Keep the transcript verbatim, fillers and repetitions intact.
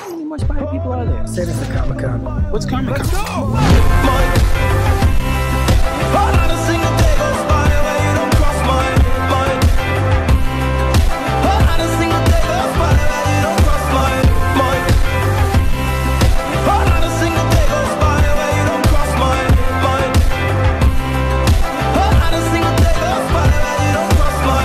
many more spider people are there? Say this at Comic Con. What's Comic Con? Let's go!